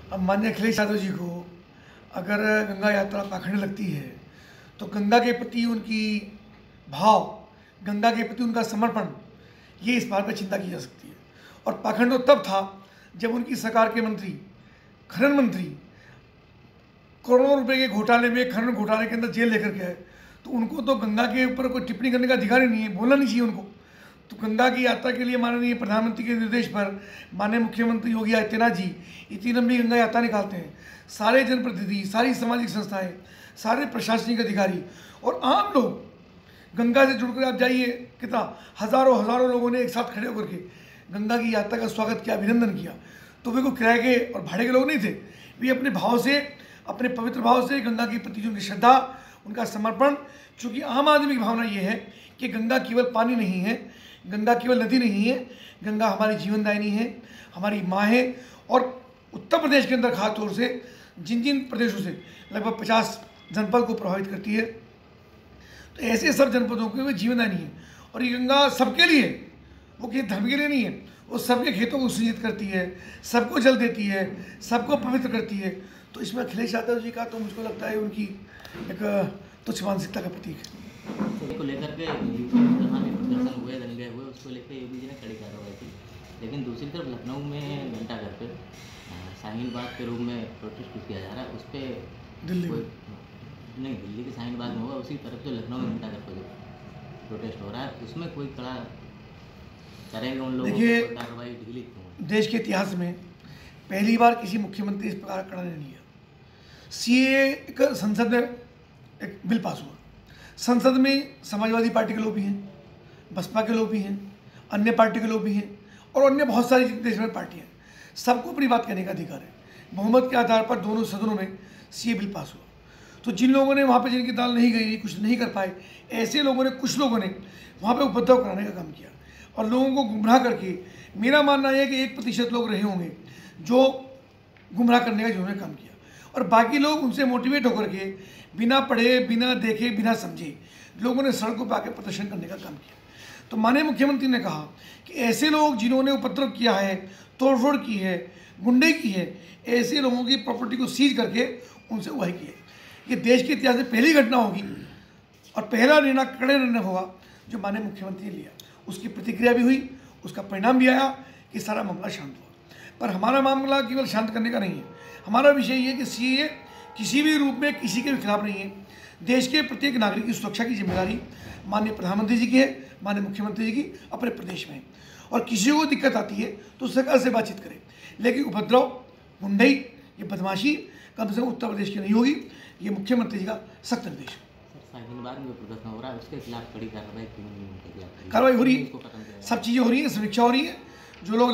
अब माननीय अखिलेश यादव जी को अगर गंगा यात्रा पाखंड लगती है तो गंगा के प्रति उनकी भाव, गंगा के प्रति उनका समर्पण, ये इस बात पर चिंता की जा सकती है। और पाखंड तो तब था जब उनकी सरकार के मंत्री, खनन मंत्री, करोड़ों रुपए के घोटाले में, खनन घोटाले के अंदर जेल लेकर के आए, तो उनको तो गंगा के ऊपर कोई टिप्पणी करने का अधिकार ही नहीं है, बोलना नहीं चाहिए उनको। तो गंगा की यात्रा के लिए माननीय प्रधानमंत्री के निर्देश पर माननीय मुख्यमंत्री योगी आदित्यनाथ जी इतनी लंबी गंगा यात्रा निकालते हैं। सारे जनप्रतिनिधि, सारी सामाजिक संस्थाएं, सारे प्रशासनिक अधिकारी और आम लोग गंगा से जुड़कर, आप जाइए, कितना हज़ारों लोगों ने एक साथ खड़े होकर के गंगा की यात्रा का स्वागत किया, अभिनंदन किया। तो वे कोई किराए के और भाड़े के लोग नहीं थे, वे अपने भाव से, अपने पवित्र भाव से गंगा के प्रति उनकी श्रद्धा, उनका समर्पण, चूँकि आम आदमी की भावना ये है कि गंगा केवल पानी नहीं है, गंगा केवल नदी नहीं है, गंगा हमारी जीवनदायिनी है, हमारी माँ है। और उत्तर प्रदेश के अंदर खास तौर से जिन प्रदेशों से लगभग 50 जनपद को प्रभावित करती है, तो ऐसे सब जनपदों के वे जीवनदायिनी है। और ये गंगा सबके लिए, वो किसी धर्म के लिए नहीं है, वो सबके खेतों को सिंचित करती है, सबको जल देती है, सबको पवित्र करती है। तो इसमें अखिलेश यादव जी का तो मुझको लगता है उनकी एक तुच्छ मानसिकता का प्रतीक है। को लेकर के प्रदर्शन हुए, दंगे हुए, उसको लेकर योगी जी ने कड़ी कार्रवाई की। लेकिन दूसरी तरफ लखनऊ में घंटा घर पे शाहीन बाग के रूप में प्रोटेस्ट किया जा रहा है, उस पर दिल्ली नहीं, दिल्ली के शाहीन बाग में होगा, उसी तरफ जो लखनऊ में घंटा घर पर जो प्रोटेस्ट हो रहा है उसमें कोई कड़ा करेंगे उन लोगों को, कार्रवाई ढीली क्यों? देश के इतिहास में पहली बार किसी मुख्यमंत्री इस प्रकार कड़ा निर्णय लिया। सीए एक संसद में एक बिल पास हुआ, संसद में समाजवादी पार्टी के लोग भी हैं, बसपा के लोग भी हैं, अन्य पार्टी के लोग भी हैं और अन्य बहुत सारी देश में पार्टियाँ हैं। सबको अपनी बात कहने का अधिकार है। बहुमत के आधार पर दोनों सदनों में सीए बिल पास हुआ। तो जिन लोगों ने वहाँ पे, जिनकी दाल नहीं गई, कुछ नहीं कर पाए, ऐसे लोगों ने, कुछ लोगों ने वहाँ पे उपद्रव कराने का काम किया और लोगों को गुमराह करके, मेरा मानना है कि 1% लोग रहे होंगे जो गुमराह करने का जिन्होंने काम किया, और बाकी लोग उनसे मोटिवेट होकर के बिना पढ़े, बिना देखे, बिना समझे लोगों ने सड़कों पर आकर प्रदर्शन करने का काम किया। तो माननीय मुख्यमंत्री ने कहा कि ऐसे लोग जिन्होंने उपद्रव किया है, तोड़फोड़ की है, गुंडे की है, ऐसे लोगों की प्रॉपर्टी को सीज करके उनसे उहाई की है। ये देश के इतिहास में पहली घटना होगी और पहला निर्णय, कड़े निर्णय होगा जो माननीय मुख्यमंत्री ने लिया। उसकी प्रतिक्रिया भी हुई, उसका परिणाम भी आया कि सारा मामला शांत हुआ। पर हमारा मामला केवल शांत करने का नहीं है, हमारा विषय ये है कि सीए किसी भी रूप में किसी के भी खिलाफ नहीं है। देश के प्रत्येक नागरिक की सुरक्षा की जिम्मेदारी माननीय प्रधानमंत्री जी की है, माननीय मुख्यमंत्री जी की अपने प्रदेश में है। और किसी को दिक्कत आती है तो सरकार से बातचीत करें, लेकिन उपद्रव, गुंडई, ये बदमाशी कम से कम उत्तर प्रदेश की नहीं होगी। ये मुख्यमंत्री जी का सख्त निर्देश है। शाहीन बाग में जो प्रदर्शन हो रहा है उसके खिलाफ कड़ी कार्रवाई क्यों नहीं होती? कार्रवाई हो रही है, सब चीज़ें हो रही हैं, समीक्षा हो रही है। जो लोग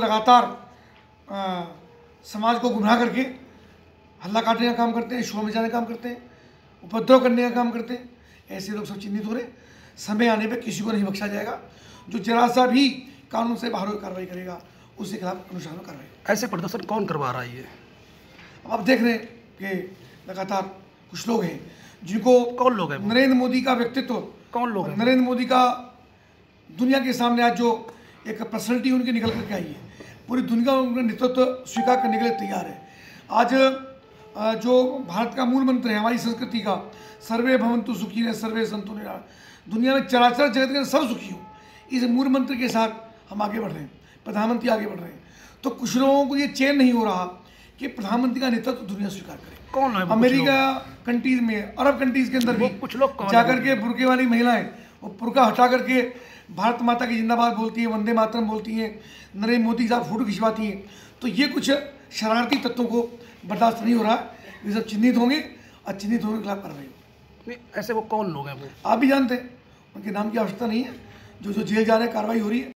लगातार समाज को गुमराह करके हल्ला काटने का काम करते हैं, शोर मचाने का काम करते हैं, उपद्रव करने का काम करते हैं, ऐसे लोग सब चिन्हित हो रहे हैं। समय आने पे किसी को नहीं बख्शा जाएगा। जो जरा सा भी कानून से बाहर कार्रवाई करेगा उसके खिलाफ अनुशासन कार्रवाई। ऐसे प्रदर्शन कौन करवा रहा है ये? अब आप देख रहे हैं कि लगातार कुछ लोग हैं जिनको, कौन लोग हैं? नरेंद्र मोदी का व्यक्तित्व, कौन लोग हैं? नरेंद्र मोदी का दुनिया के सामने आज जो एक पर्सनैलिटी उनकी निकल करके आई है, पूरी दुनिया उनका नेतृत्व स्वीकार करने के लिए तैयार है। आज जो भारत का मूल मंत्र है हमारी संस्कृति का, सर्वे भवन्तु सुखिनः सर्वे सन्तु निरामयाः, दुनिया में चराचर जगत के सब सुखी हो, इस मूल मंत्र के साथ हम आगे बढ़ रहे हैं, प्रधानमंत्री आगे बढ़ रहे हैं। तो कुछ लोगों को ये चैन नहीं हो रहा कि प्रधानमंत्री का नेतृत्व दुनिया स्वीकार करे। कौन है? अमेरिका कंट्रीज में, अरब कंट्रीज के अंदर भी कुछ लोग जाकर के बुर्के वाली महिलाएं वो बुर्का हटा करके भारत माता की जिंदाबाद बोलती हैं, वंदे मातरम बोलती हैं, नरेंद्र मोदी के साथ फोटो खिंचवाती हैं। तो ये कुछ शरारती तत्वों को बर्दाश्त नहीं हो रहा, ये सब चिन्हित होंगे और चिन्हित होने के खिलाफ कार्रवाई होगी। ऐसे वो कौन लोग हैं? वो आप भी जानते हैं, उनके नाम की आवश्यकता नहीं है। जो जेल जा रहे हैं, कार्रवाई हो रही है।